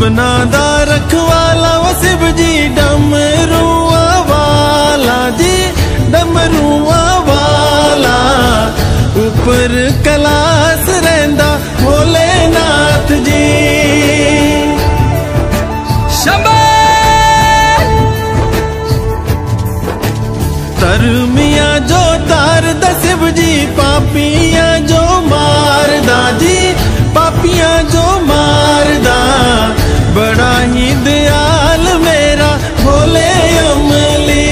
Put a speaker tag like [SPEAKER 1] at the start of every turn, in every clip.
[SPEAKER 1] सबना दा रखवाला वो शिव जी डमरुआ वाला जी, डमरुआ वाला। ऊपर कैलाश रहिंदा भोलेनाथ जी। धर्मिया जो तारदा शिव जी, पापिया जो मारदा जी, पापिया जो मारदा। बड़ा ही दयाल मेरा भोले अमली।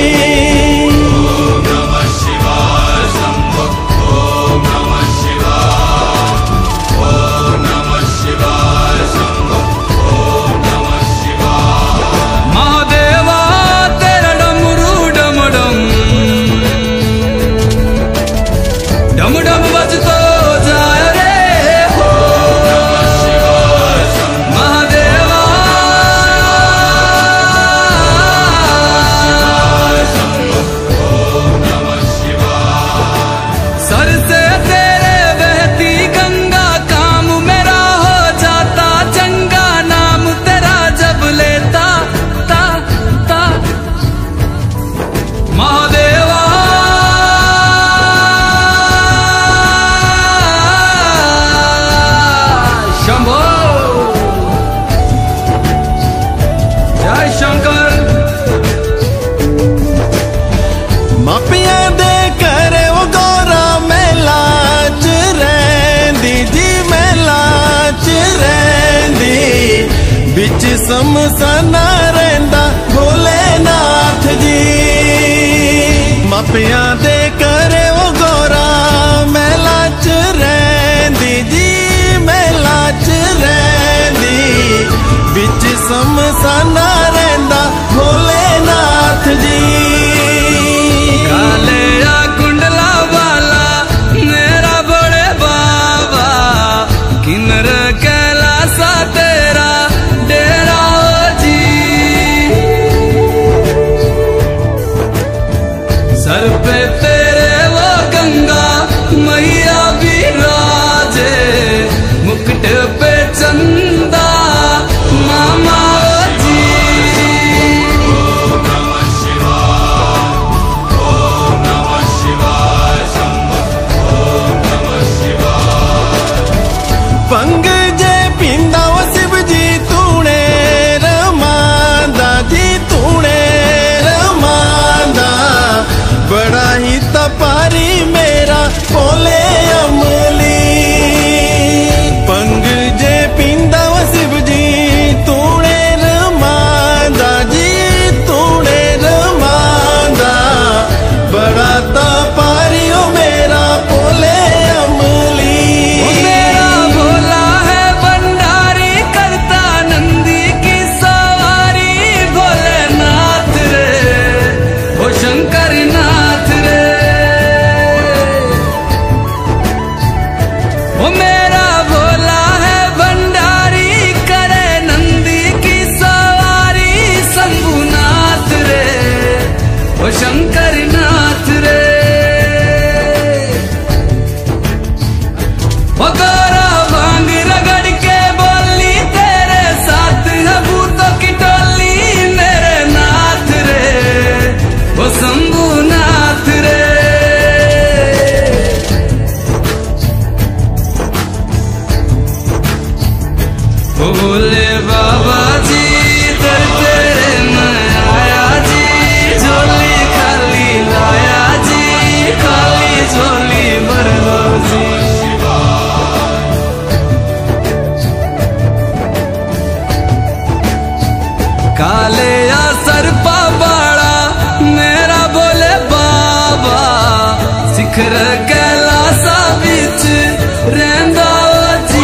[SPEAKER 2] ओम नमः शिवाय शंभो, ओम नमः शिवाय, ओम नमः शिवाय शंभो, ओम नमः शिवाय। महादेवा तेरा डमरू डम डम डम डम बजतो जाए रे। ओम नमः शिवाय शंभो, महादेवा शंभो, ओम नमः शिवाय। सर से तेरे बहती गंगा, काम मेरा हो जाता चंगा। नाम तेरा जब लेता ता ता महादेवा शंभो। जय शंकर।
[SPEAKER 1] मापिया दे करे वो गौरा मेला च रहिंदी जी, मेला च रहिंदी। बिच समसाना रहिंदा भोलेनाथ जी। मापिया दे करे वो गौरा मेला च रहिंदी जी, मेला च रहिंदी। बिच समसाना रहिंदा भोलेनाथ जी।
[SPEAKER 2] काले या कुंडला वाला मेरा बड़े बाबा, किन्नर कैलासा तेरा डेरा जी। सर पे तेरे वो गंगा मैया विराजे, मुकुट पे चंदा मामा जी। ओम नमः शिवाय, ओम नमः शिवाय शंभो, ओम नमः शिवाय।
[SPEAKER 1] पंग जे पिंदा वो शिव जी तूने रमांदा जी, तूने रमांदा। बड़ा ही तपारी मेरा भोले अमली। पंग जे पिंदा वो शिव जी तूने रमांदा जी, तूने रमांदा। बड़ा तपारी ओ मेरा भोले अमली।
[SPEAKER 2] वो मेरा भोला है भंडारी, करता नंदी की सवारी। भोलेनाथ रे, वो शंकर नाथ रे। वो मेरा भोला है भंडारी, करे नंदी की सवारी। शंभुनाथ रे, वो शंकर नाथ रे। वो गौरा भांग रगड़ के बोली, तेरे साथ है भूतों की टोली। मेरे नाथ रे, वो शंभुनाथ रे। वो बोले बाबा जी दर तेरे मैं आया जी, झोली खाली लाया जी, खाली झोली भर लो जी। काले या सरपा बाड़ा मेरा बोले बाबा, शिखर कैलासा बिच रहंदा जी।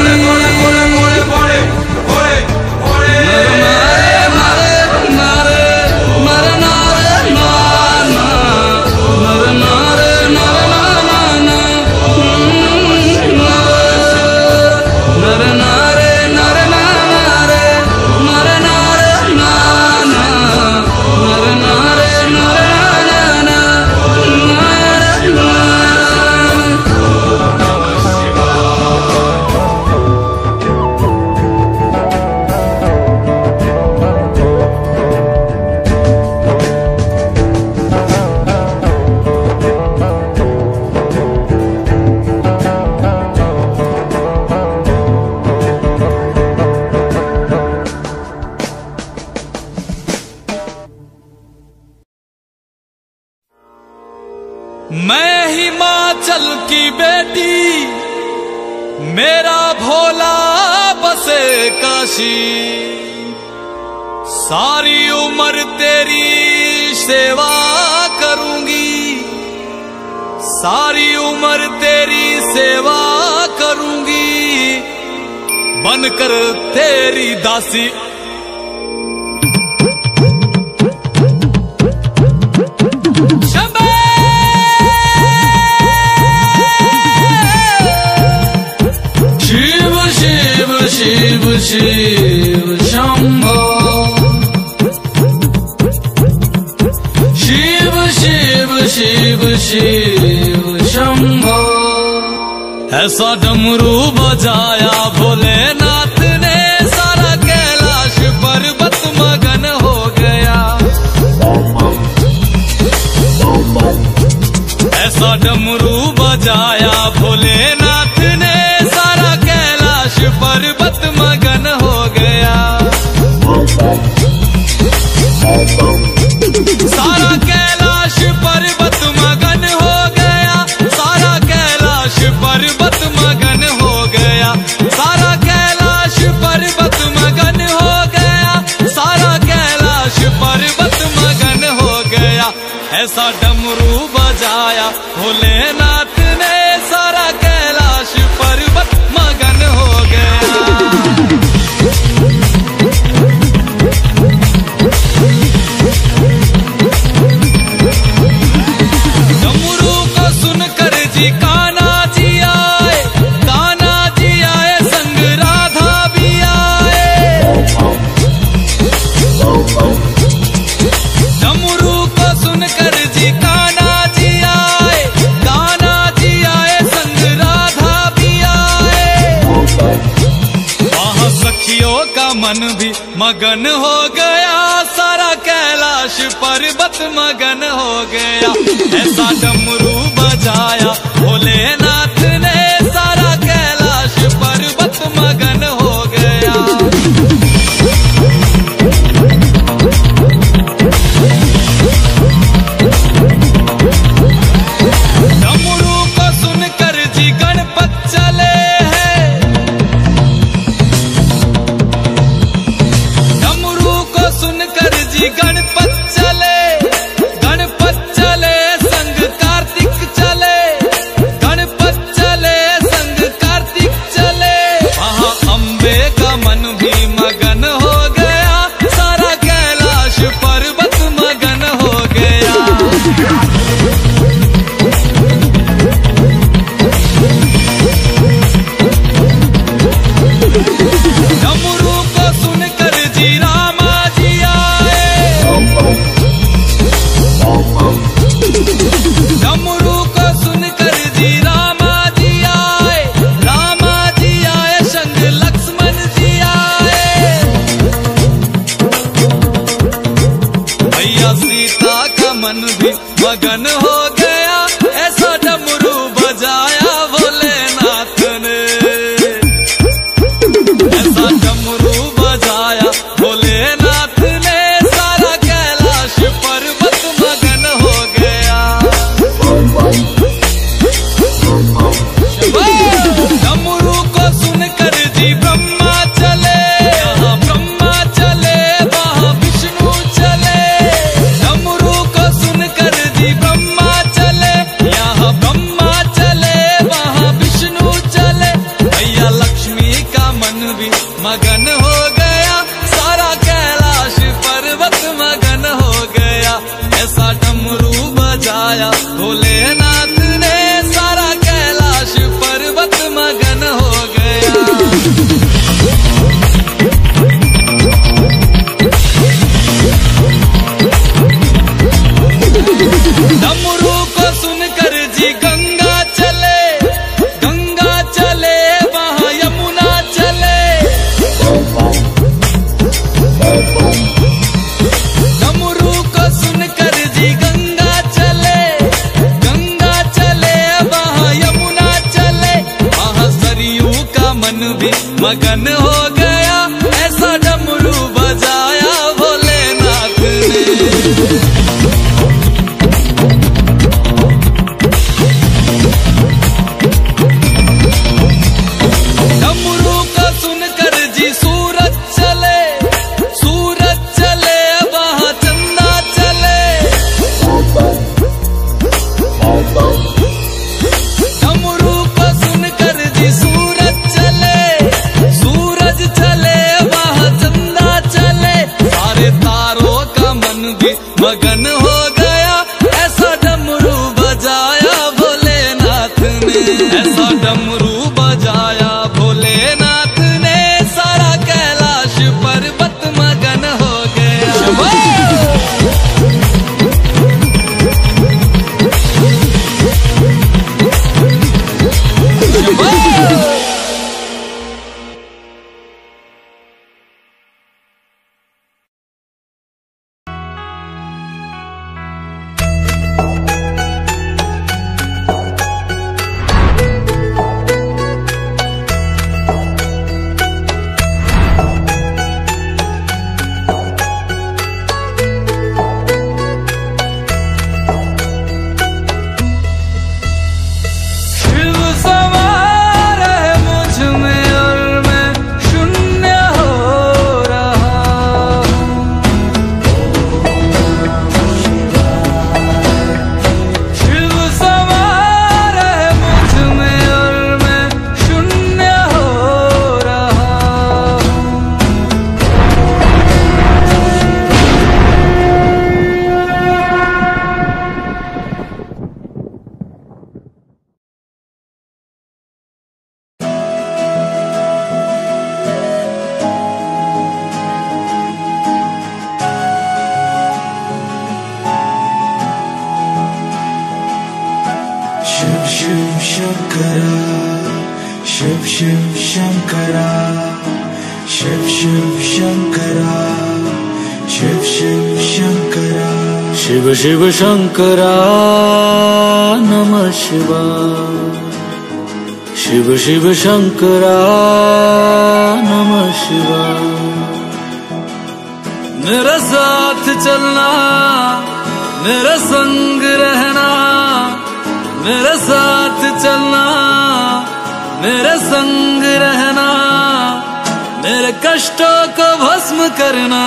[SPEAKER 2] कैलाशी, सारी उम्र तेरी सेवा करूंगी, सारी उम्र तेरी सेवा करूंगी, बनकर तेरी दासी। शिव शिव शिव शिव शंभो, शिव शिव शिव शिव शंभो। ऐसा डमरू बजाया भोलेनाथ ने, सारा कैलाश पर्वत मगन हो गया। ऐसा डमरू बजाया भोलेनाथ ने, सारा कैलाश पर्वत मगन हो गया। सारा कैलाश पर्वत मगन हो गया, सारा कैलाश पर्वत मगन हो गया, सारा कैलाश पर्वत मगन हो गया, सारा कैलाश पर्वत मगन हो गया। ऐसा डमरू बजाया भोलेनाथ ने, सारा कैलाश पर्वत मगन हो गया। डमरू को सुनकर जी कान्हा जी आए, कान्हा जी आए संग राधा भी आए। डमरू को सुनकर जी कान्हा जी आए, कान्हा जी आए संग राधा भी आए। वहाँ सखियों का मन भी मगन हो गया, सारा कैलाश पर्वत मगन हो गया। ऐसा डमरू बजाया भोलेनाथ ने, सारा कैलाश पर्वत मगन हो गया। डमरू को सुनकर जी गणपत चले हैं, डमरू को सुनकर जी गणपत चले, गणपत चले संग कार्तिक चले, गणपत चले संग कार्तिक चले। वहाँ अम्बे का मन भी मगन हो गया, सारा कैलाश पर्वत मगन हो गया। डमरू को सुनकर जी रामा जी आए, डमरू को सुनकर जी रामा जी आए, रामा जी आए संग लक्ष्मण जी आए। भैया सीता का मन भी मगन हो गया, ऐसा डमरू बजाया भोलेनाथ ने। ऐसा डमरू बजाया भोलेनाथ ने, सारा कैलाश पर्वत मगन हो गया। डमरू को सुनकर जी ब्रह्मा चले, यहाँ ब्रह्मा चले वहाँ विष्णु चले। डमरू को सुनकर जी ब्रह्मा चले, यहाँ ब्रह्मा चले वहाँ विष्णु चले। भैया लक्ष्मी का मन भी मगन हो गया, सारा कैलाश पर्वत मगन हो गया। ऐसा डमरू बजाया भोलेनाथ ने, सारा कैलाश पर्वत मगन हो गया। डमरू को सुनकर जी गंगा चले, गंगा चले वहाँ यमुना चले। डमरू को सुनकर जी गंगा चले, गंगा चले वहाँ यमुना चले। वहाँ सरयू का मन भी मगन हो गया, ऐसा डमरू बजाया भोलेनाथ ने। डमरू को सुनकर जी सूरज ऐसा डमरू बजाया भोलेनाथ ने, सारा कैलाश पर्वत मगन हो गया।
[SPEAKER 1] शिव शिव शंकरा, शिव शिव शंकरा, शिव शिव शंकरा, शिव शिव शंकरा नमः शिवाय, शिव शिव शंकरा नमः शिवाय।
[SPEAKER 2] मेरे साथ चलना, मेरे संग रहना, मेरे साथ चलना, मेरे संग रहना, मेरे कष्टों को भस्म करना।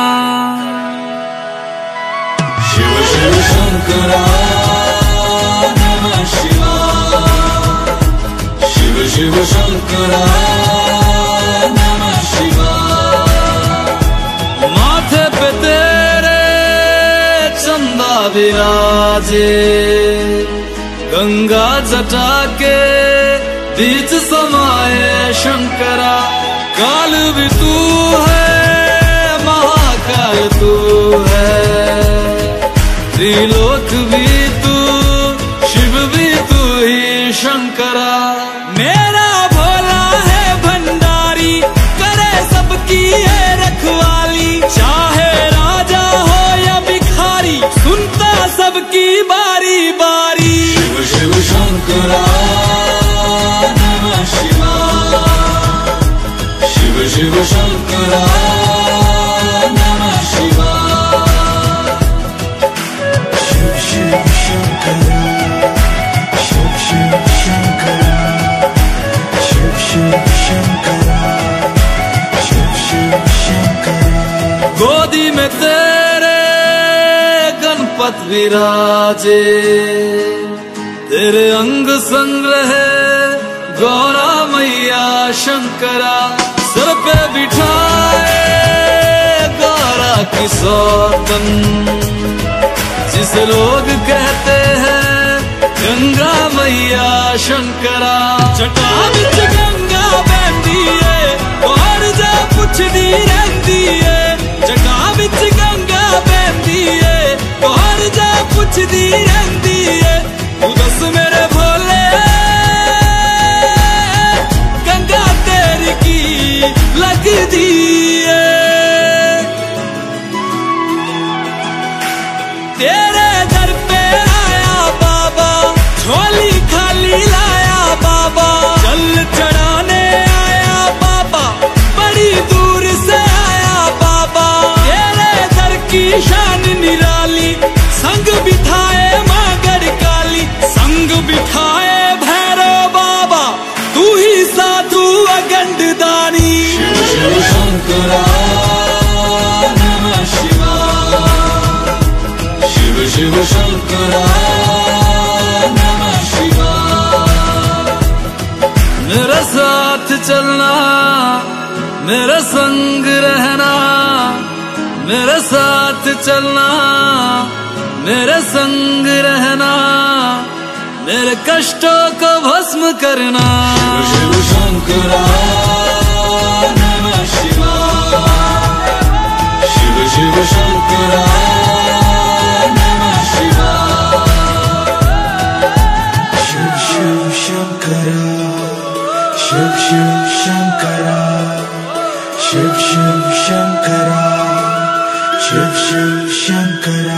[SPEAKER 1] शिव शिव शंकरा नमः शिवाय, शिव शिव शंकरा नमः शिवाय।
[SPEAKER 2] माथे पे तेरे चंदा विराजे, गंगा जटा के बीच समाये शंकरा। काल भी तू है, महाकाल तू है, त्रिलोक भी तू, शिव भी तू ही शंकरा। मेरा भोला है भंडारी, करे सबकी है रखवाली, चाहे राजा हो या भिखारी, सुनता सबकी बारी बारी।
[SPEAKER 1] शिव शिव शंकरा नमः शिवाय, शिव शिव शंकरा नमः शिवाय। शिव शिव शंकरा, शिव शिव शंकरा, शिव शिव शंकरा, शिव शिव शंकरा।
[SPEAKER 2] गोदी में तेरे गणपत विराजे, तेरे अंग संग रहे गौरा मैया शंकरा। सर पे बिठाए गौरा की सौतन, जिसे लोग कहते हैं गंगा मैया शंकरा। जटा विच गंगा बहती है, और जा पुछदी रहती है। जटा विच गंगा बहती है, और जा पुछदी रहती है। तू दस मेरे भोले, गंगा तेरी की लगदी है। तेरे दर पे आया बाबा, झोली खाली लाया बाबा। जल चढ़ाने आया बाबा, बड़ी दूर से आया बाबा। तेरे दर की शान निराली, संग बिठाए माँ गढ़काली, संग बिठाए भैरव बाबा, तू ही साधु अगंड दानी।
[SPEAKER 1] शिव शिव शंकरा नमः शिवाय, शिव शिव शंकरा नमः शिवाय।
[SPEAKER 2] मेरे साथ चलना, मेरे संग रहना, मेरे साथ चलना, मेरे संग रहना, मेरे कष्टों को भस्म करना।
[SPEAKER 1] शिव शिव शंकरा नमः शिवाय। शिव शिव शंकरा नमः शिवाय। शिव शिव शंकरा शिव शिव शंकरा शिव शिव शंकरा शिव शिव शंकरा।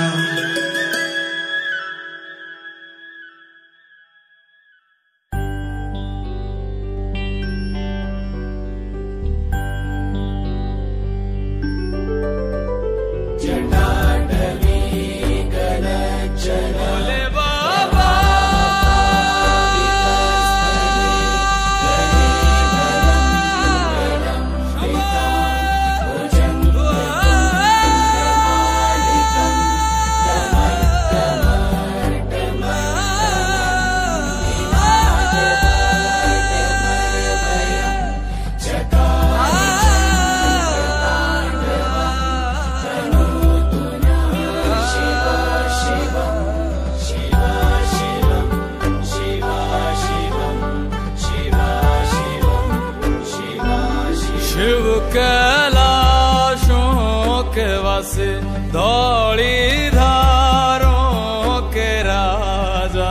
[SPEAKER 2] धौली धारों के राजा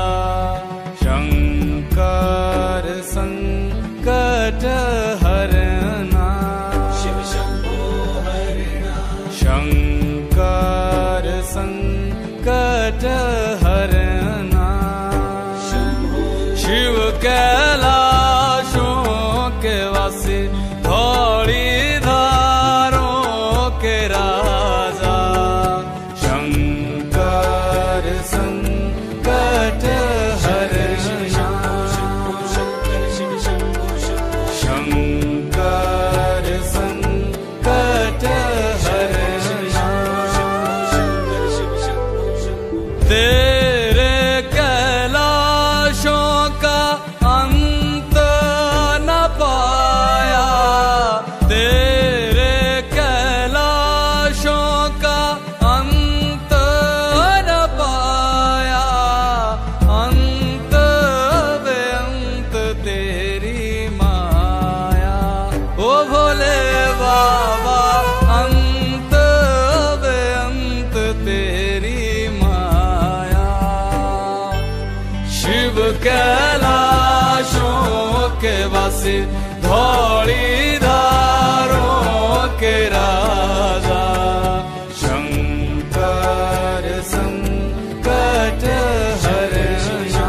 [SPEAKER 2] शंकर संकट हरना। शिव शंभो हरना। शंकर संकट हरना। शिव कैलाशों के वासी धौली धारों के राजा शंकर संकट हरना। शंकर संकट हरना। तेरे कैलाशों का अंत न पाया। तेरे कैलाशों का अंत न पाया। अंत बेअंत तेरी माया। ओ भोले बाबा अंत बेअंत तेरी माया। शिव कैलाशों के वासी धौली धारों के राजा शंकर संकट हरना।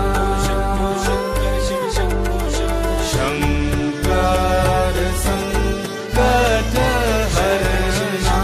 [SPEAKER 2] शंकर संकट हरना।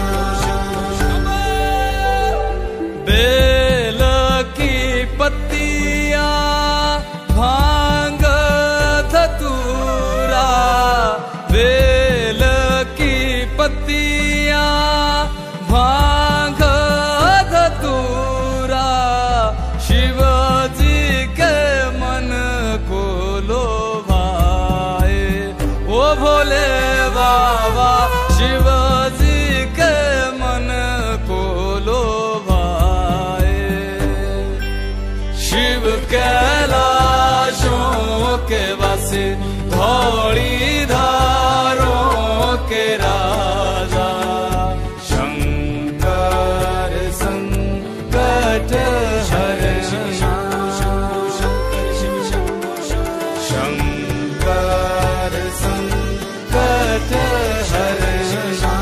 [SPEAKER 2] बेल की पत्तियां भांग धतूरा। बेल की पत्तियां भांग धतूरा। शिव जी के मन को लोभाए। ओ भोले बाबा शिव जी के मन को लोभाए। शिव कैलाशों के वासी धौली धारों के राजा शंकर संकट हरना। शंकर संकट हरना।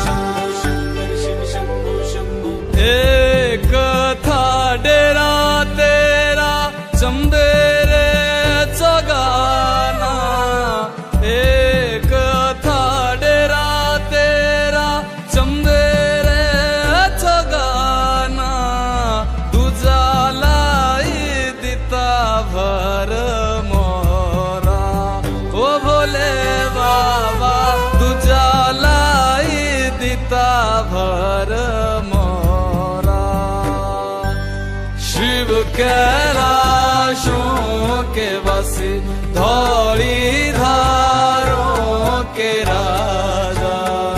[SPEAKER 2] एक था डेरा तेरा चंबेरे चगाना। एक था डेरा तेरा चंबेरे चगाना। दूजा लाई दिता भर मोरा। ओ भोले बाबा दूजा लाई दिता भर मोरा। शिव कैलाशों के वासी धौली धारों के राजा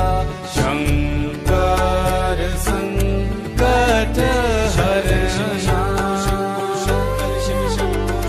[SPEAKER 2] शंकर संकट हरना।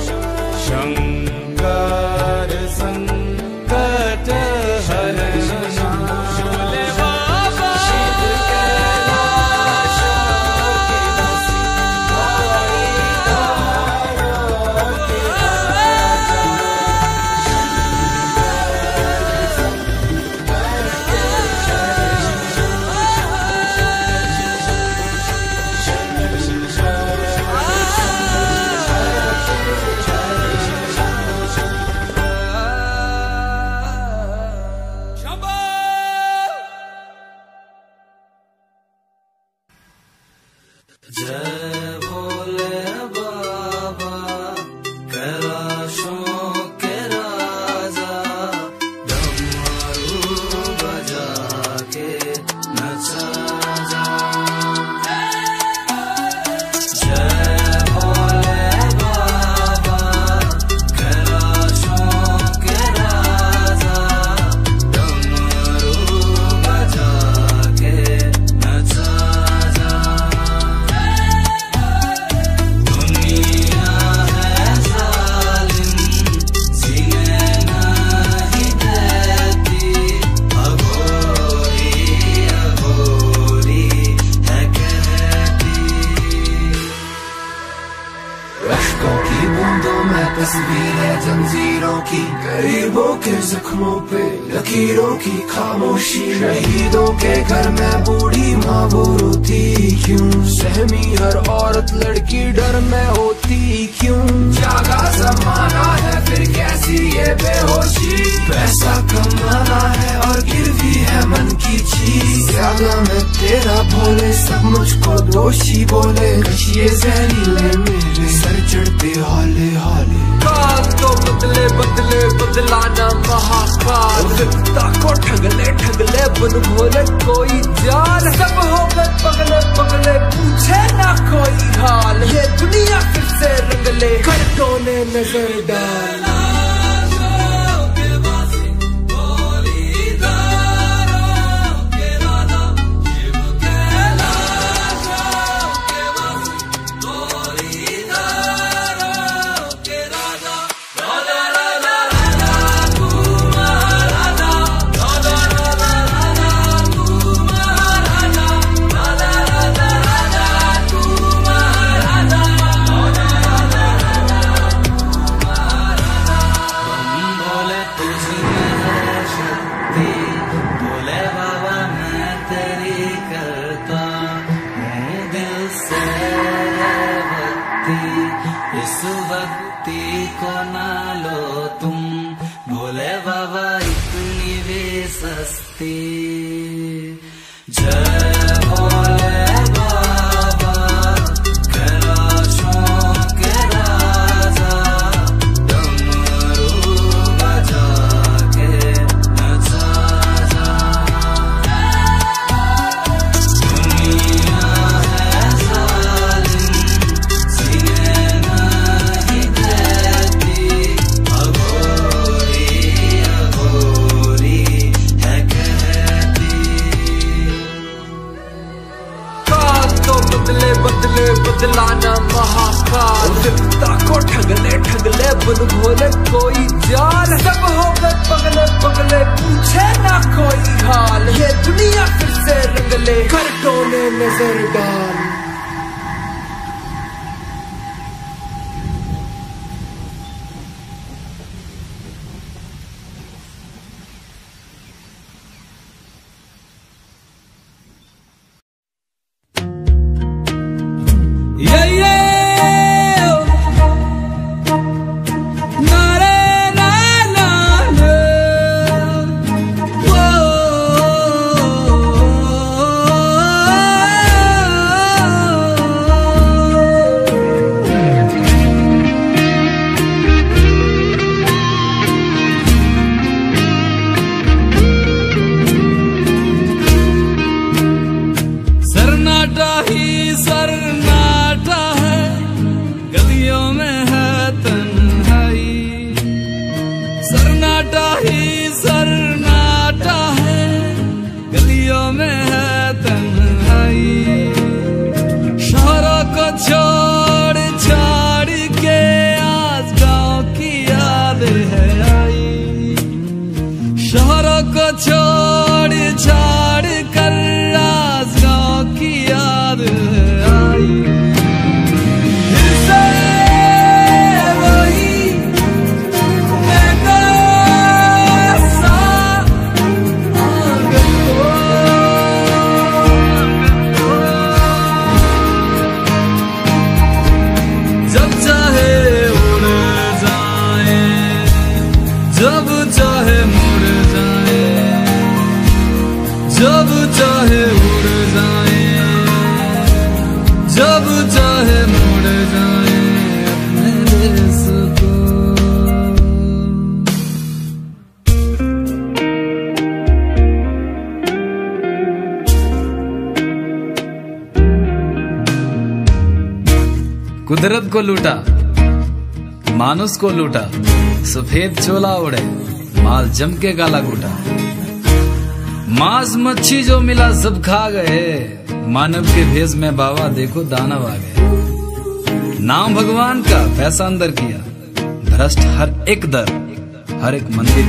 [SPEAKER 1] जंजीरों की, गरीबों के जख्मों पे लकीरों की खामोशी। शहीदों के घर में बूढ़ी माँ वो रोती क्यों, सहमी हर औरत लड़की डर में होती क्यों। जागा जमाना है फिर कैसी ये बेहोशी, पैसा कमाना है और गिरवी है मन की चीज। ज्यादा मैं तेरा भोले सब मुझको दोषी बोले, ये जहरीले मेरे सर चढ़ते हाले हाले। काल तो बदले बदले बदलाना महाकाल, विपदा को ठगले ठगले बन भोले कोई जान। सब हो गए पगले पगले पूछे ना कोई हाल, ये दुनिया फिर से रंगले करटों ने नजर डाल।
[SPEAKER 2] इस भक्ति को ना लो तुम, भोले बाबा इतनी भी सस्ती। जय भोले बाबा कैलाशों के राजा, डमरू बजा के नचा जा। दुनिया है जालिम सीने नहीं देती, अघोरी अघोरी है कहती।
[SPEAKER 1] काल तो बदले बदले बदलाना महाकाल, विपदा को ठगले ठगले बन भोले कोई जान। सब हो गए पगले पगले पूछे ना कोई हाल, ये दुनिया फिर से रंगले करटों ने नजर डाल।
[SPEAKER 2] कुदरत को लूटा, मानुस को लूटा, सफेद चोला उड़े, माल जम के गाला घूटा। मांस मच्छी जो मिला सब खा गए, मानव के भेष में बाबा देखो दानव आ गए। नाम भगवान का पैसा अंदर किया, भ्रष्ट हर एक दर हर एक मंदिर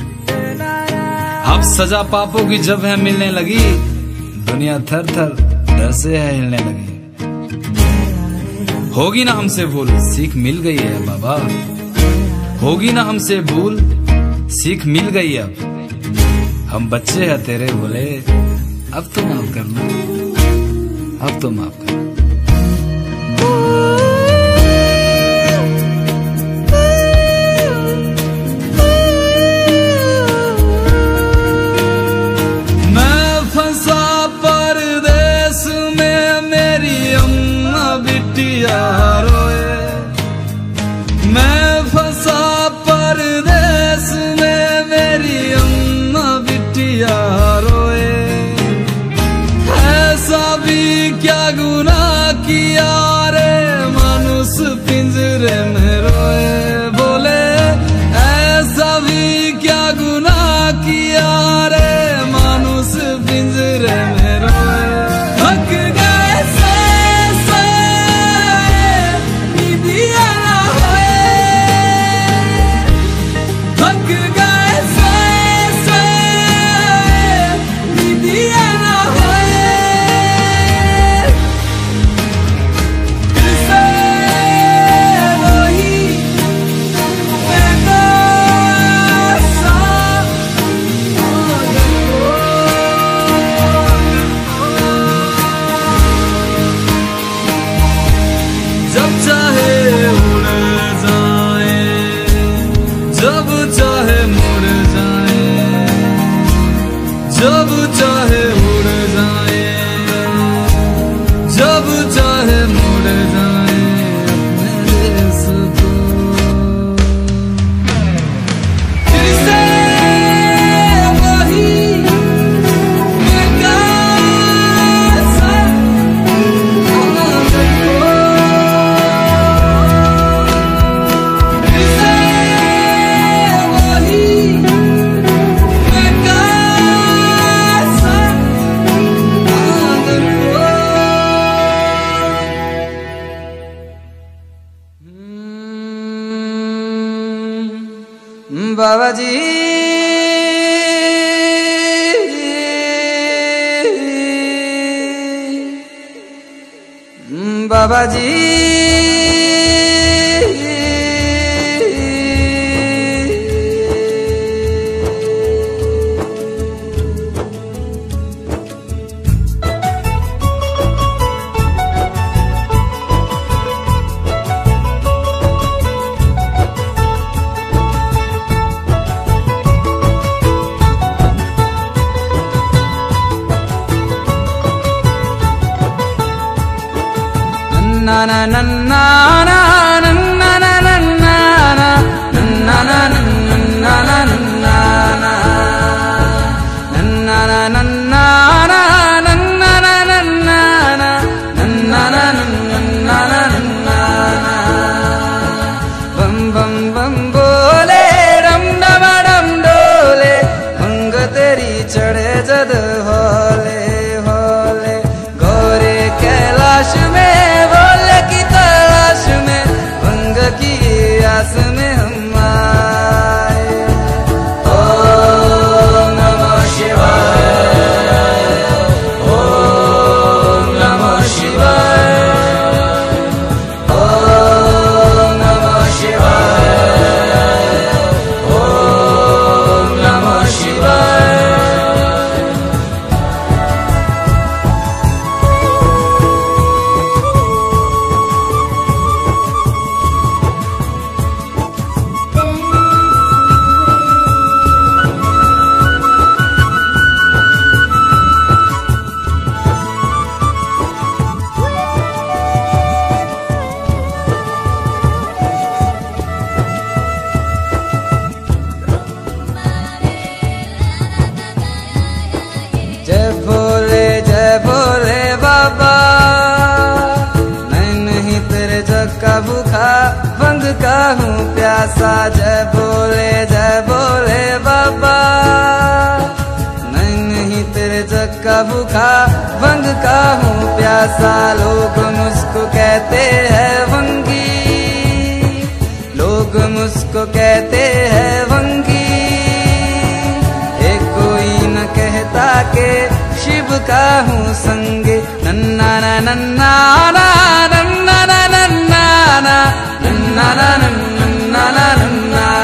[SPEAKER 2] किया। अब सजा पापों की जब है मिलने लगी, दुनिया थर थर डर से है हिलने लगी। होगी ना हमसे भूल, सीख मिल गई है बाबा। होगी ना हमसे भूल, सीख मिल गई अब। हम बच्चे हैं तेरे बोले, अब तो माफ करना, अब तो माफ करना। मैं फंसा परदेस में, मेरी अम्मा बिटिया रोए। मैं फंसा परदेस में, मेरी अम्मा बिटिया रोए। ऐसा भी क्या गुनाह किया रे, मानुस पिंजरे में रोए। बोले ऐसा भी क्या गुनाह किया रे, मानुस पिंजरे में रोए। थक गए से निदिया ना होए, थक गए से निदिया ना होए। फिर से वही जब चाहे उड़ जाए, जब चाहे मुड़ जाए, जब चाहे उड़ जाए, जब चाहे मुड़ जाए अपने देश को। फिर से वही बाबा जी, बाबा जी, na na na na na na na na na na na na na bum bum bum बोले डम डम डम डोले, भंग तेरी चढ़े जद होले होले। गोरे कैलाश में भोले की तलाश में, भंग की आस में हम आए। ओम नमः शिवाय, ओम नमः शिवाय, ओम नमः शिवाय, ओम नमः शिवाय। जय भोले बाबा, मैं नहीं तेरे जग का भूखा, भंग का हूँ प्यासा। जय भोले बाबा, मैं नहीं तेरे जग का भूखा, भंग का हूँ प्यासा। लोग मुझको कहते हैं भंगी, लोग मुझको कहते हैं भंगी। एक कोई न कहता के शिव का हूँ संगे। नन्ना ना नन्ना ना नन्ना ना नन्ना ना नन्ना ना नन्ना ना नन्ना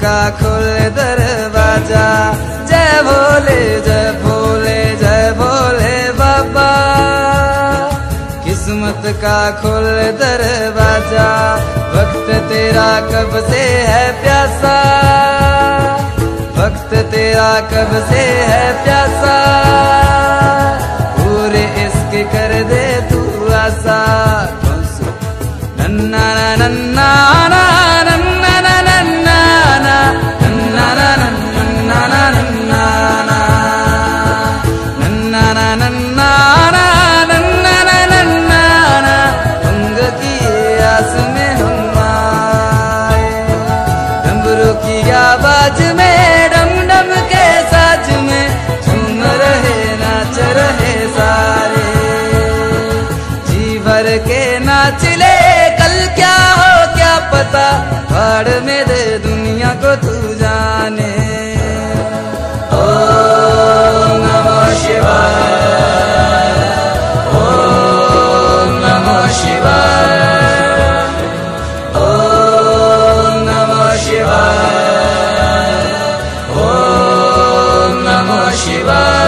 [SPEAKER 2] का खोले दरवाजा। जय भोले जय भोले जय भोले बाबा, किस्मत का खोले दरवाजा। वक्त तेरा कब से है प्यासा, वक्त तेरा कब से है प्यासा। पूरे इसके कर दे तू आसा। नन्ना नन्ना ना नन्ना नन्ना ना नन्ना नन्ना ना नन्ना ना नन्ना नन्ना ना नन्ना नन्ना ना। उंग की आस में हम आए, डमरू की आवाज में डम डम के साज में झूम रहे नाच रहे सारे। जी भर के नाच ले, कल क्या हो क्या पता, भाड़ में दे दुनिया को तू जाने। ओम नमः शिवाय, ओम नमः शिवाय, ओम नमः शिवाय, ओम नमः शिवाय।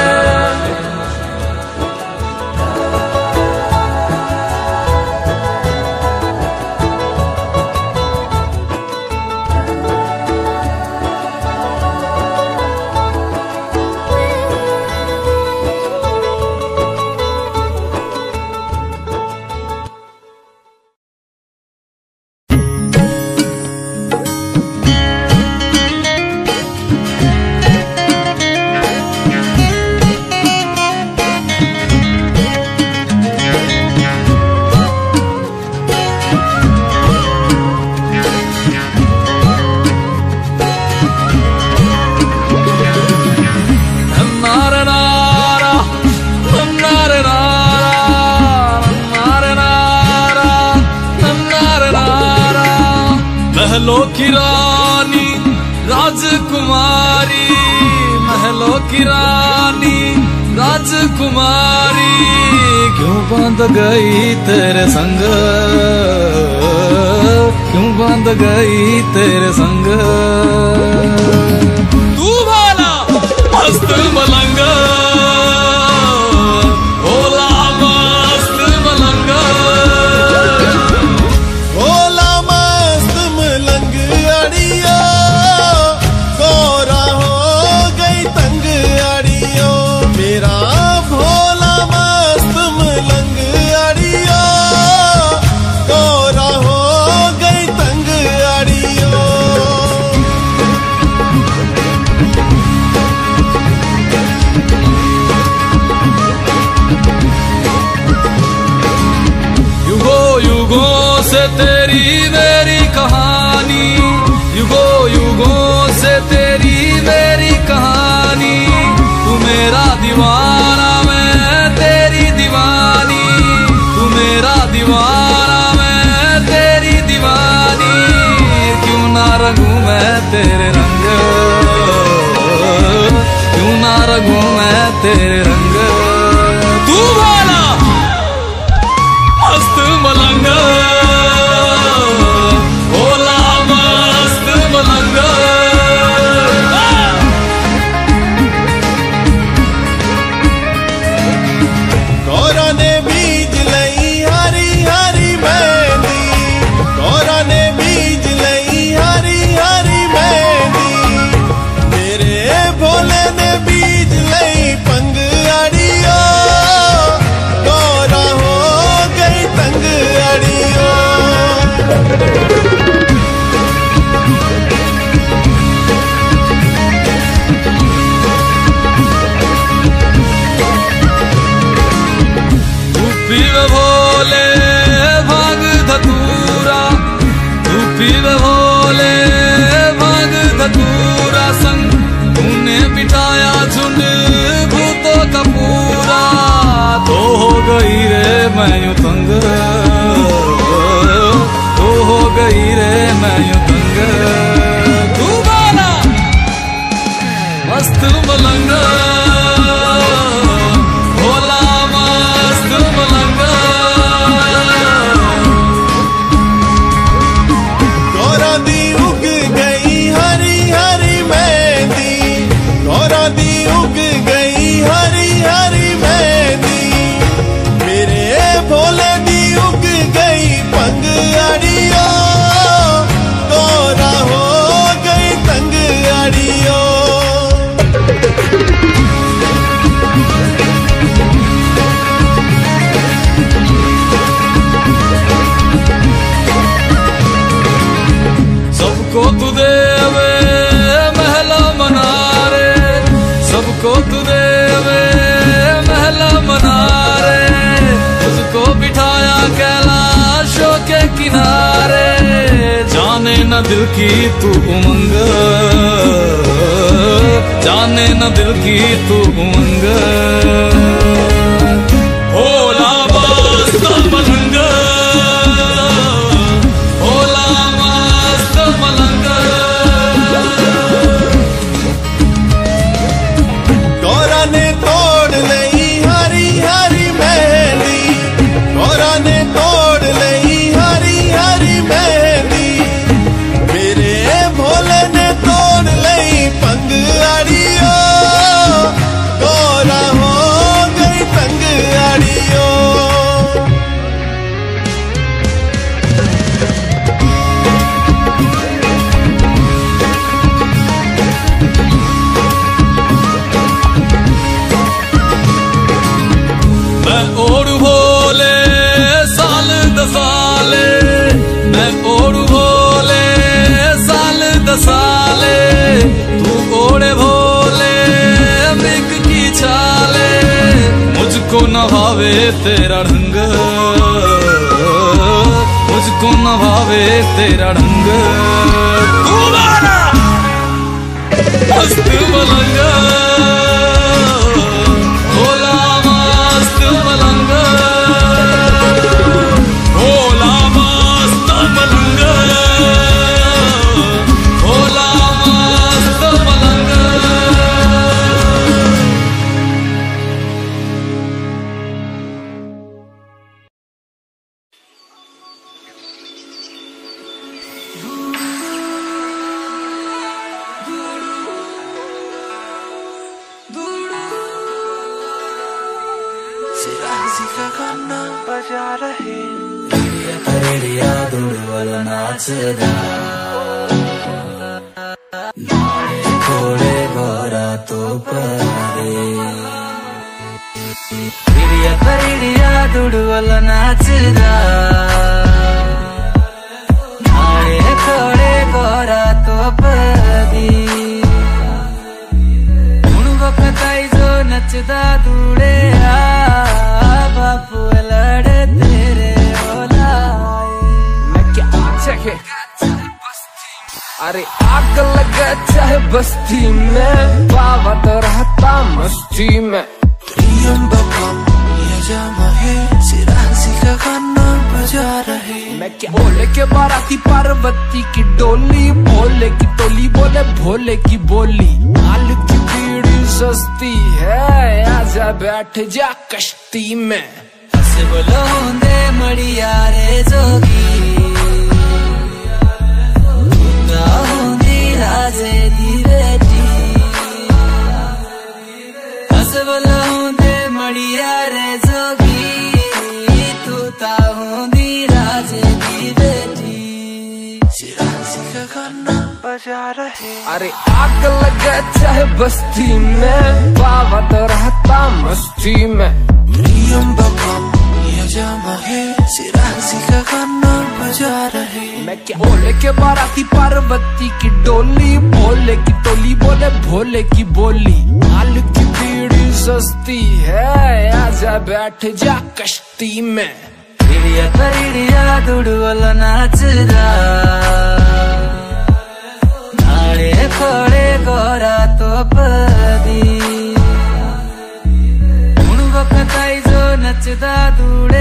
[SPEAKER 3] महलों की रानी राजकुमारी, महलों की रानी राजकुमारी, क्यों बांध गई तेरे संग, क्यों बांध गई तेरे संग। तू वाला मस्त मलंग, भोला मस्त मलंग,
[SPEAKER 4] भोला मस्त मलंग अड़ियो, गोरा हो गई तंग अड़ियो। मेरा भोला मस्त मलंग अड़ियो, गोरा हो गई तंग अड़ियो।
[SPEAKER 3] युगों युगों से तेरी मेरी कहानी, युगों युगों से तेरी मेरी कहानी। तू मेरा दीवाना मैं तेरी दीवानी, तू मेरा दीवाना मैं तेरी दीवानी। क्यों ना रंगूं मैं तेरे रंग, क्यों ना रंगूं मैं तेरे रंग। तू वाला मस्त मलंग, भोला मस्त मलंग।
[SPEAKER 4] गौरा ने बीज लई हरी हरी मेहंदी, गौरा ने बीज लई हरी हरी मेहंदी। मेरे भोले ने बीज लई पंग अड़ियो, गौरा हो गई तंग अड़ियो।
[SPEAKER 3] मुझको तू देवे महला मनारे, तुझको बिठाया कैलाशों के किनारे, जाने न दिल की तू उमंग, जाने न दिल की तू उमंग। भोला मस्त मलंग, भोला मस्त मलंग।
[SPEAKER 4] गौरा ने तोड़ लई हरी हरी मेहंदी, गौरा ने तोड़ लई हरी हरी मेहंदी, मेरे भोले ने तोड़ लई पंग अड़ियो, गौरा हो गई तंग अड़ियो।
[SPEAKER 3] मैं ओढ़ भोले साल दसाले, मैं ओढ़ भोले साल दसाले, तू ओढ़े भोले मृग की छाले, मुझको न भावे तेरा ढंग, मुझको न भावे तेरा ढंग। मस्त मलंग, भोला मस्त मलंग, भोला मस्त मलंग, भोला मस्त मलंग।
[SPEAKER 1] सिरासी का गाना बजा रहे,
[SPEAKER 2] रेडिया दुड़वल नाचदा, नाड़े खोड़े गोरा तो परे, रेडिया दुड़वल नाचदा, नाड़े खोड़े गोरा तो परी, हुण वक्ताई जो नचदा दूड़े बापू लड़े तेरे ओलाए।
[SPEAKER 1] मैं क्या चाहे, अरे आग लगा चाहे बस्ती में, बाबा तो रहता मस्ती में। त्रियंबकम यजामहे, सिरासी का गाना बजा रहे। मैं क्या भोले के बाराती पार्वती की डोली, भोले की टोली बोले भोले की बोली। आलू की बीड़ी सस्ती है, आजा बैठ जा कश्ती में।
[SPEAKER 2] हसे बोलो होंदे मड़िया रे जोगी, होंदी राजे दी बेटी, हसे बोलो होंदे मड़िया रे जोगी, तू ता होंदी राजे दी बेटी।
[SPEAKER 1] सिरासी का गाना बजा रहे, अरे आग लगा चाहे बस्ती में, बाबा तो रहता मस्ती में। त्रियंबकम यजामहे, सिरासी का गाना बजा रहे। मैं क्या भोले के बाराती पार्वती की डोली, भोले की टोली बोले भोले की बोली। आलू की बीड़ी सस्ती है, आजा बैठ जा कश्ती में।
[SPEAKER 2] रेडिया दुड़वल नाचदा, नाड़े खोड़े गोरा तो पदी, हुण वक्ताई जो नचदा दूड़े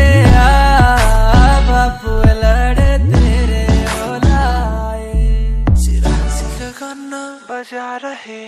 [SPEAKER 2] बापू लड़े तेरे ओलाए।
[SPEAKER 1] सिरासी का गाना बजा रहे।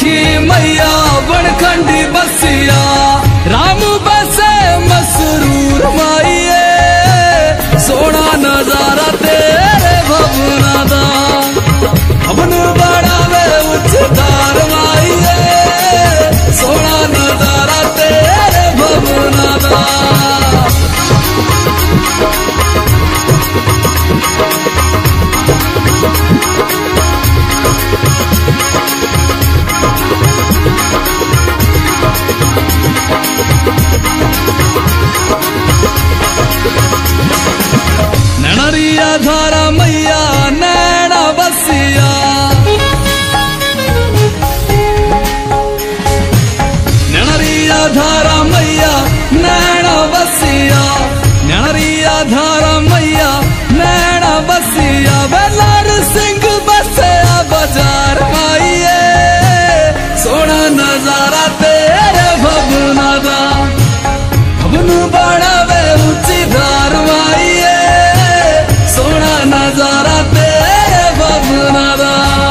[SPEAKER 3] कामाक्षी मैया बनखंडी बसिया राम बसे मसरूर माइये सोना नजारा तेरे भवना दा भवन बढ़ावे उच्चतार माइये सोना नजारा तेरे भवना दा। नैनरिया धारा मैया नैना बसिया नैनरिया धारा मैया नैना बसिया नैनरिया धारा मैया नैना बसिया बेलार सिंह बसिया बाजार माइये सोना नजारा तेरे भवना दा भवन बढ़ावे ऊंची धार माइये सोना नजारा तेरे भवना दा।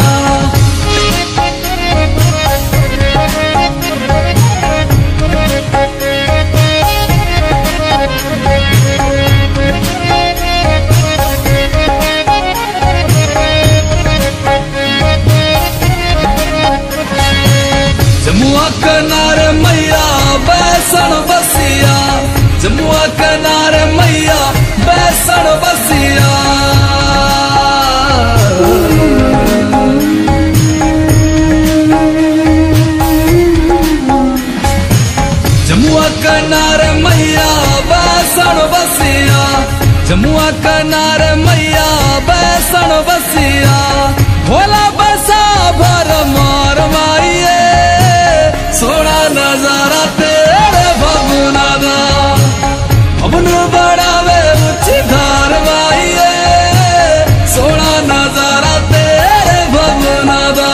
[SPEAKER 3] जमुआ किनारे मैया बैसन बसिया जमुआ किनारे मैया बैसन बसिया जमुआ किनारे मैया बैसन बसिया जमुआ किनारे मैया बैसन बसिया भोला बसा भर मार माइये सोना नजारा तेरे भवना दा भवन बढ़ावे ऊंची धार माइये सोना नजारा तेरे भवना दा।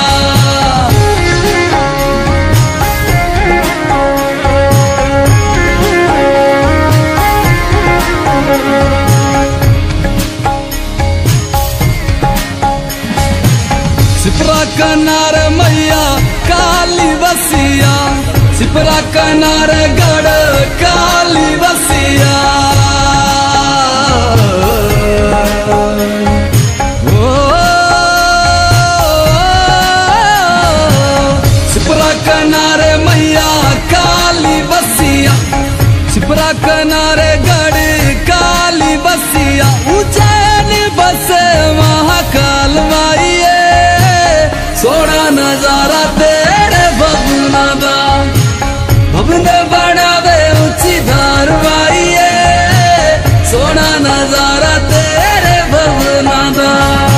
[SPEAKER 3] सिपरा किनारे मैया काली बसिया सिपरा किनारे गढ़ काली बसिया सिपरा किनारे मैया काली बसिया सिपरा किनारे गढ़ काली बसिया उज्जैन बसे महाकाल माइये सोना नजारा तेरे भवना दा भवन बढ़ावे ऊंची धार माइये सोना नजारा तेरे भवना दा।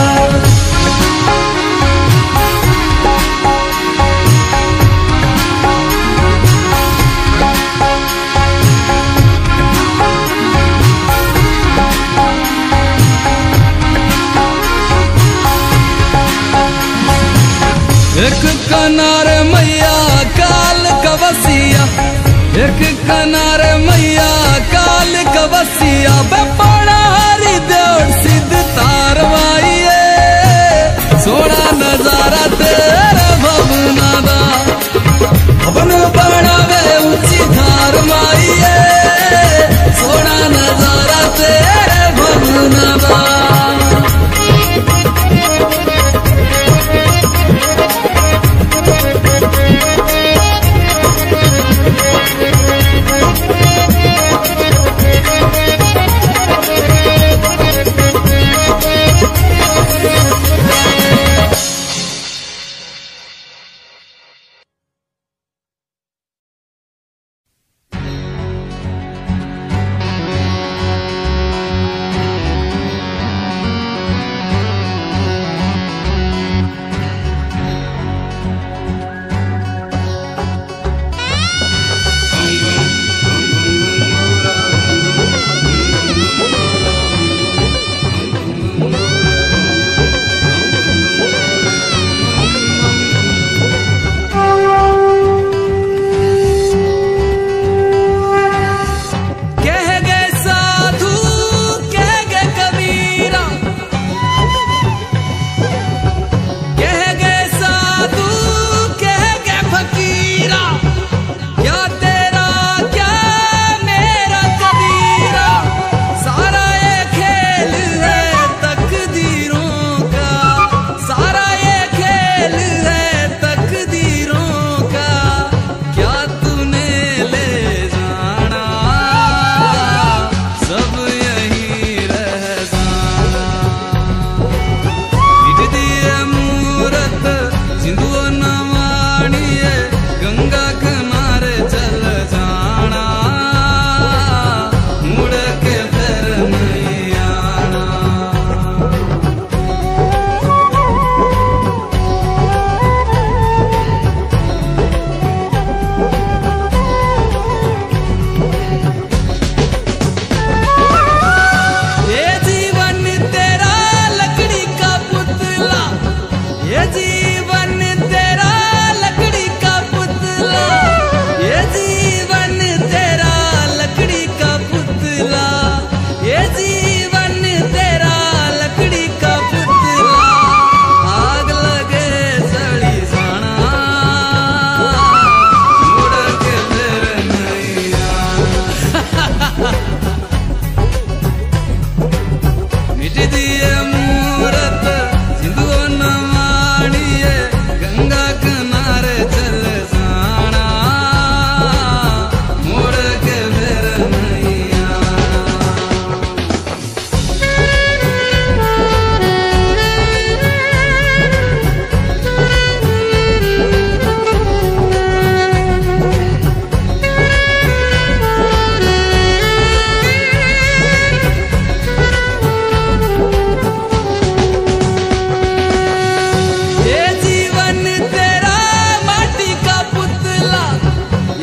[SPEAKER 3] एक किनारे मैया काल कवसिया एक किनारे मैया काल कवसिया बेपड़ा हरि देव सिद्ध तार माइये सोना नजारा तेरे भवना दा भवन बढ़ावे ऊंची धार माइये सोना नजारा तेरे भवना दा।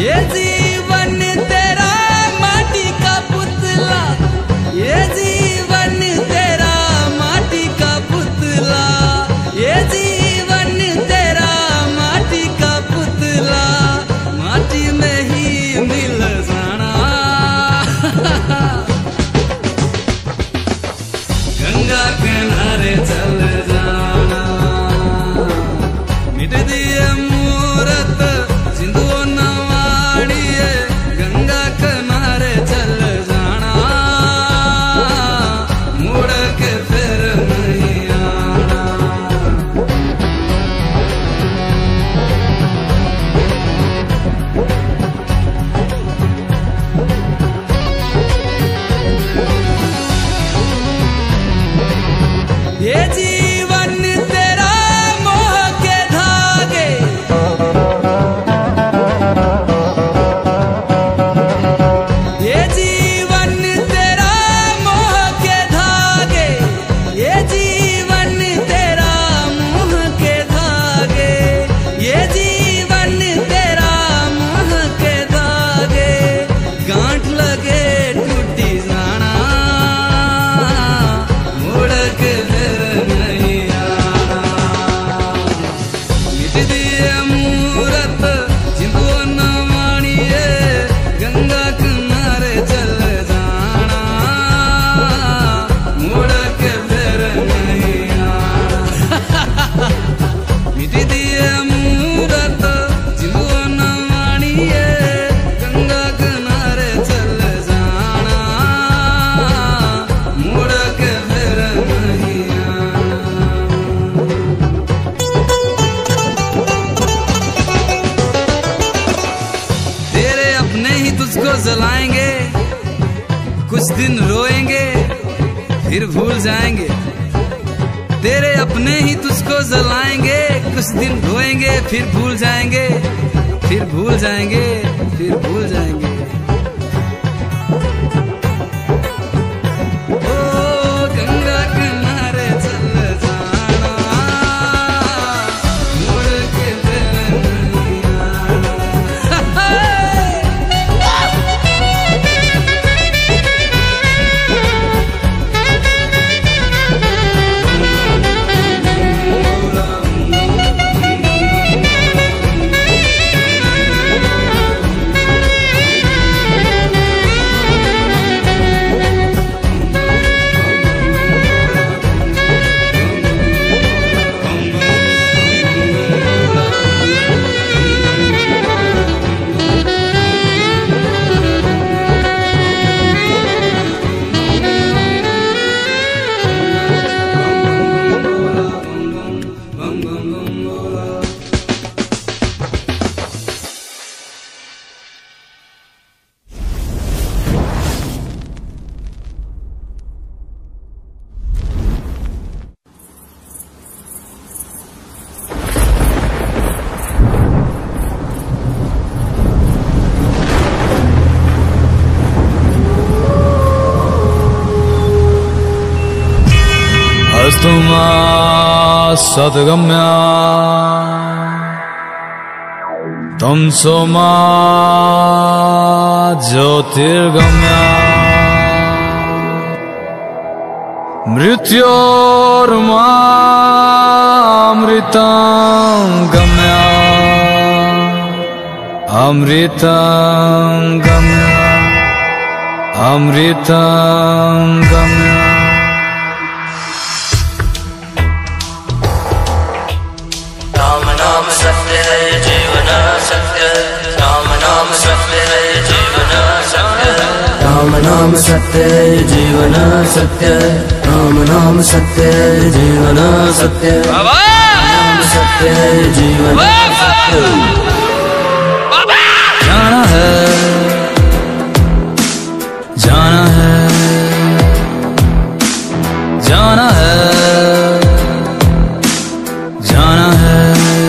[SPEAKER 3] ये जीवन तेरा माटी का पुतला, ये जीवन तेरा माटी का पुतला, ये जीवन तेरा माटी का पुतला, माटी में ही मिल जाना। गंगा किनारे चल जाना, मिट दिए मूरत सिंधु नवाड़िए, गंगा किनारे चल जाना, मुड़ के फिर नहीं आना। ये जीवन तेरा मोह के धागे, ये जीवन तेरा मोह के धागे, ये जीवन तेरा मोह के धागे, ये जीवन तेरा मोह के धागे, गांठ लगे टूटी जाना, मुड़ के फिर नहीं आना। मिट दिए मूरत सिंधु नवाड़िए, गंगा किनारे चल जाना, मुड़ के फिर नहीं आना। मिट दिए मूरत सिंधु नवाड़िए, गंगा किनारे चल जाना, मुड़ के फिर नहीं आना। तेरे अपने ही तुझको जलाएंगे, कुछ दिन रोएंगे फिर भूल जाएंगे। तेरे अपने ही तुझको जलाएंगे, कुछ दिन रोएंगे फिर भूल जाएंगे, फिर भूल जाएंगे, फिर भूल जाएंगे। ओ गंगा किनारे चल जाना, मुड़ के फिर नहीं आना।
[SPEAKER 2] अस्तु मा सद्गम्या तमसो मा ज्योतिर्गम्या मृत्योर्मामृतं गम्या अमृतं गम्या अमृतं गम्या।
[SPEAKER 5] राम नाम सत्य है जीवन सत्य, राम नाम सत्य है जीवन सत्य, राम नाम सत्य है जीवन सत्य, राम नाम सत्य है जीवन सत्य, नाम सत्य है जीवन सत्य।
[SPEAKER 2] जाना है, जाना है, जाना है, जाना है,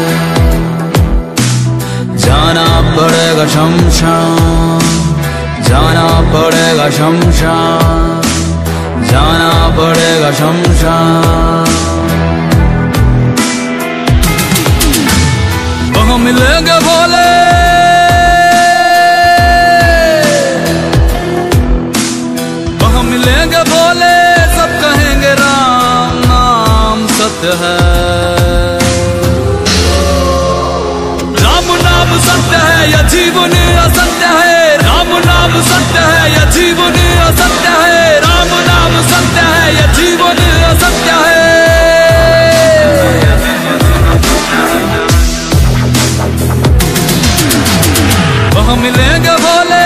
[SPEAKER 2] जाना पड़ेगा शमशान, जाना पड़ेगा शमशान, जाना पड़ेगा शमशान। वहाँ मिलेंगे भोले
[SPEAKER 3] मिलेंगे भोले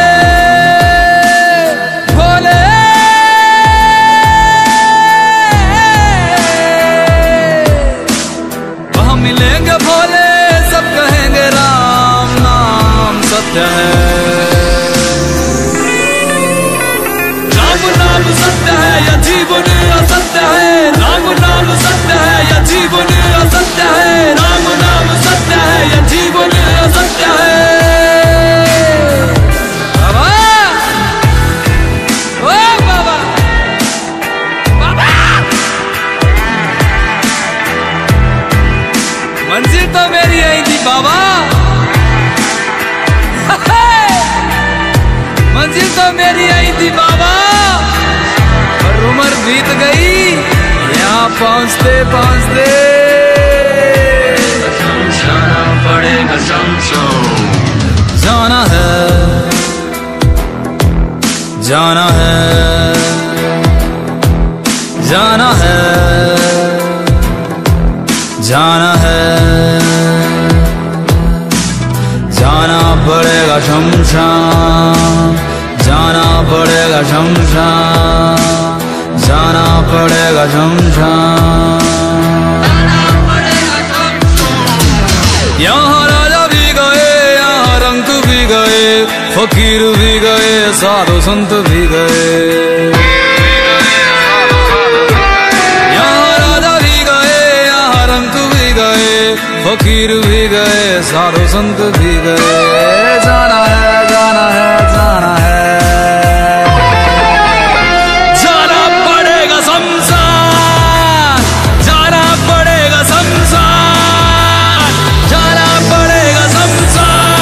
[SPEAKER 3] भोले, वहाँ मिलेंगे भोले, सब कहेंगे राम नाम सत्य है, राम नाम सत्य है या जीवन असत्य है, राम नाम सत्य है या जीवन असत्य है, राम नाम सत्य है या जीवन असत्य है। बाबा ओ बाबा बाबा, मंजिल तो मेरी यही थी बाबा, मंजिल तो मेरी यही थी बाबा, और उम्र बीत गई यहाँ पहुँचते पहुँचते।
[SPEAKER 5] जाना पड़ेगा शमशान,
[SPEAKER 3] जाना है जाना है जाना है जाना है, जाना पड़ेगा शमशान, जाना पड़ेगा शमशान, जाना पड़ेगा शमशान। यहाँ राजा भी गए, यहाँ रंग भी गए, फकीर भी गए, साधु संत भी गए, यहाँ राजा भी गए, यहाँ रंग भी गए, फकीर भी गए, साधु संत भी गए। जाना है जाना है जाना है, जाना पड़ेगा शमशान, जाना पड़ेगा शमशान, जाना पड़ेगा शमशान।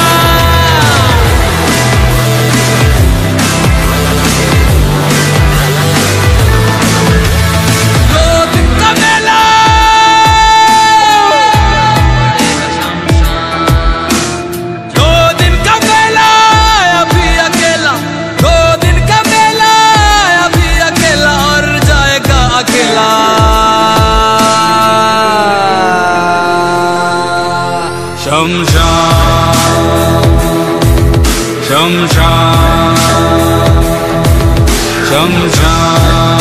[SPEAKER 3] दो दिन का मेला, दो दिन का मेला अभी अकेला, दो दिन का मेला अभी अकेला, और जाएगा अकेला। शमशान शमशान शमशान,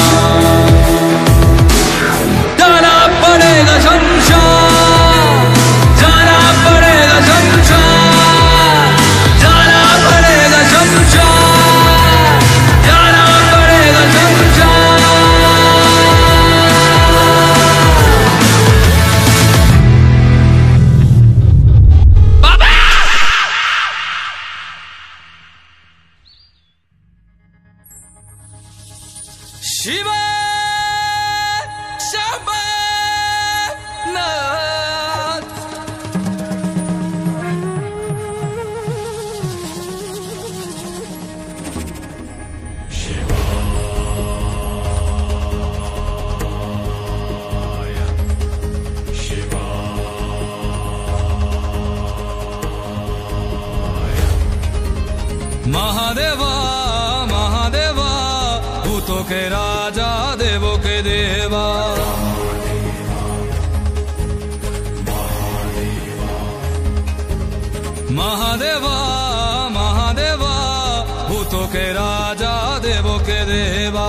[SPEAKER 3] जाना पड़ेगा शमशान, जाना पड़ेगा शमशान, जाना पड़ेगा शमशान, जाना पड़ेगा शमशान। बाबा शिव शंभुनाथ, महादेवा महादेवा, भूतों के राजा देवों के देवा, महादेवा महादेवा, भूतों के राजा देवों के देवा,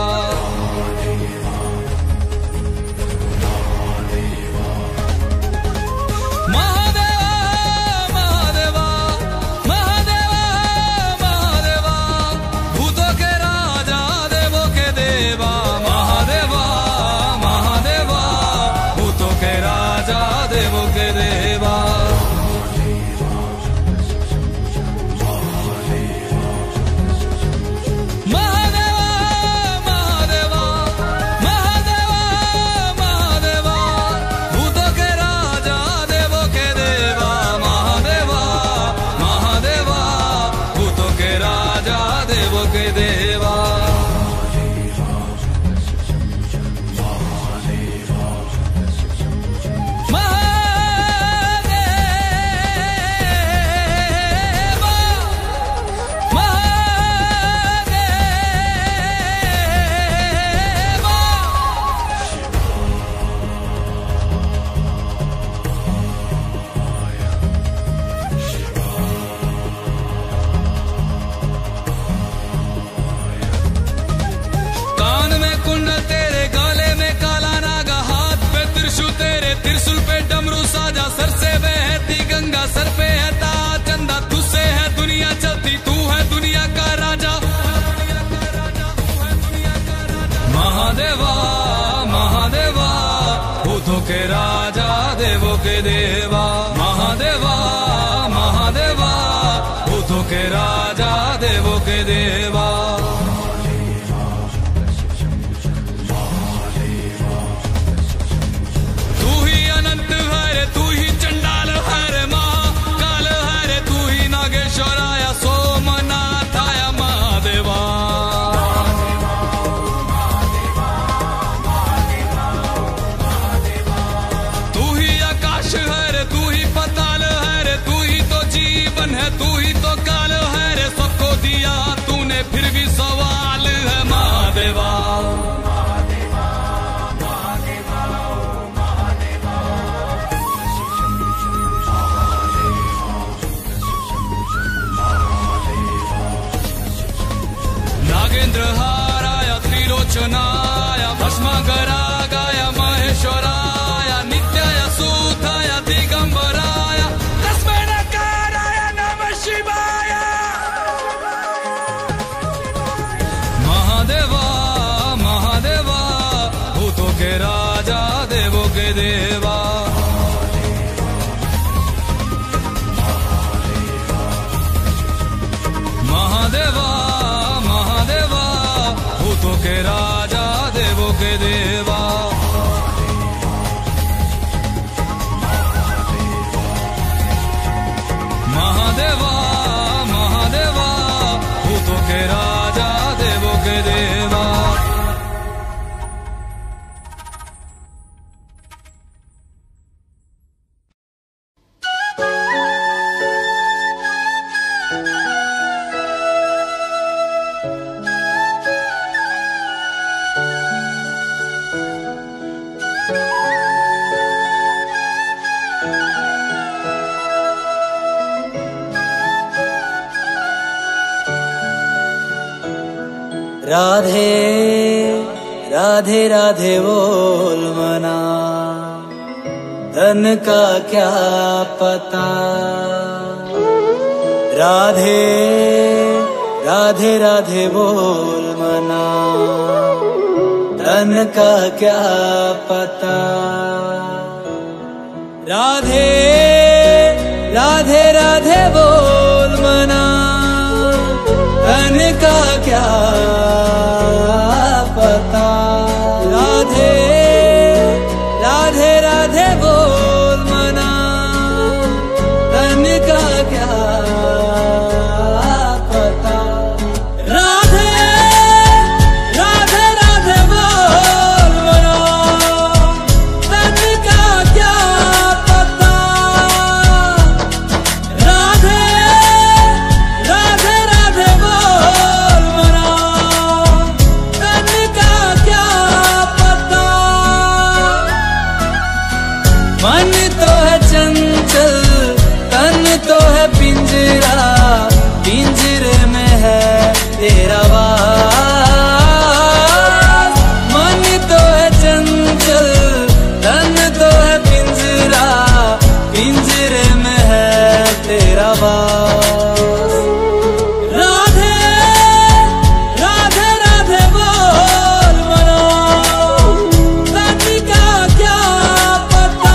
[SPEAKER 3] राजा देवों के देवा। तू ही अनंत है रे, तू ही चंडाल है रे, महाकाल है रे, तू ही नागेश्वराय सोमनाथाय महादेवा। तू ही आकाश है रे, तू ही पताल है रे, तू ही तो जीवन है, तू ही तो काल है रे, सबको दिया तूने फिर भी सवाल है महादेवा। नागेंद्र हाराय त्रिलोचनाय भस्मागरागाय महेश्वराय नित्याय सूताय दिगंबराय तस्मै नकाराय नमः शिवाय। महादेवा महादेवा भूतों के राजा देवों के देवा। महादेवा महादेवा भूतों के राजा देवों के देवा। महादेवा महादेवा भूतों के राजा देवों के देवा।
[SPEAKER 2] राधे राधे राधे बोल मना, धन का क्या पता। राधे राधे राधे बोल मना, धन का क्या पता। राधे राधे राधे बोल मना, धन का क्या पता। राधे राधे राधे बोल मना, धन का क्या पता। राधे राधे राधे बोल मना, धन का क्या पता। राधे राधे राधे बोल मना, धन का क्या पता। मन तो है चंचल, तन तो है पिंजरा, पिंजरे में है तेरा वास। मन तो है चंचल, तन तो है पिंजरा, पिंजरे में है तेरा वास। राधे राधे राधे बोल मना, धन का क्या पता।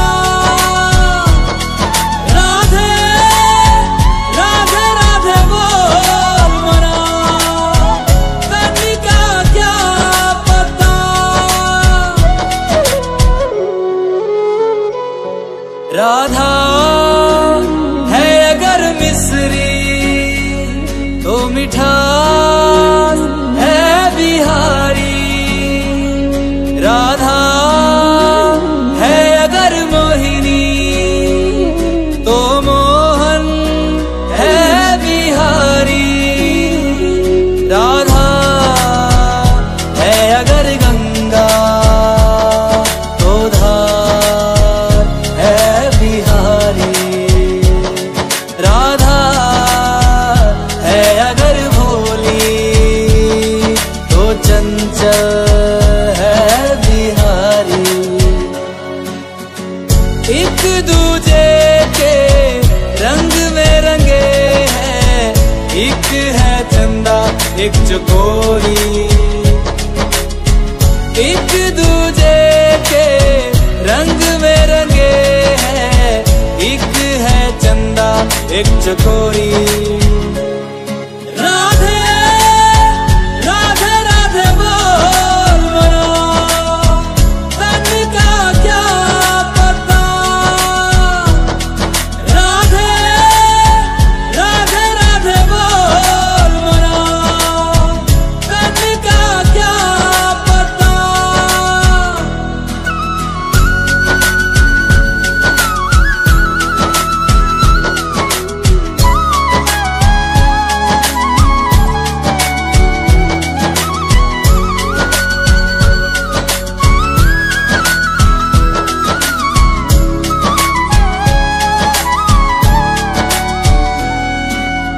[SPEAKER 2] राधे राधे राधे बोल मना, धन का क्या पता। राधा है अगर मिस्री तो मिठास है बिहारी। राधा है अगर मोहिनी तो मोहन है बिहारी। राधा है अगर गंगा तो धार है बिहारी। राधा है अगर भोली तो चंचल है बिहारी। एक दूजे के रंग में रंगे हैं, एक है चंदा एक चकोरी। एक दूजे के रंग में रंगे हैं, एक है चंदा एक चकोरी।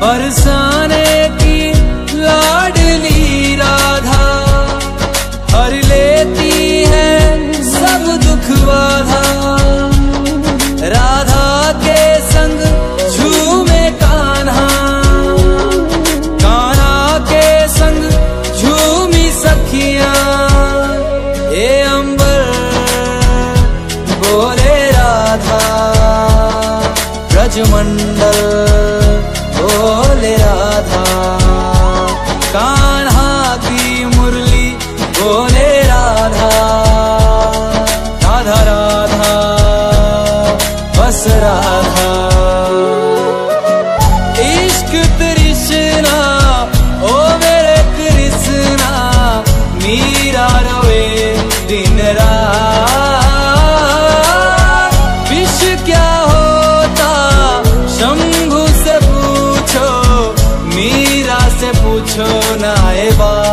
[SPEAKER 3] बरसाने की लाडली राधा हर लेती है सब दुख बाधा। राधा के संग झूमे कान्हा, कान्हा के संग झूमी सखियां। ये अंबर बोले राधा, ब्रजमंडल बोले राधा, कान्हा की मुरली बोले राधा। राधा राधा बस राधा। इश्क तृष्णा ओ मेरे कृष्णा, मीरा रोए दिन रात। विष क्या होता शंभू से पूछो, मीरा से पूछो ना ये बात।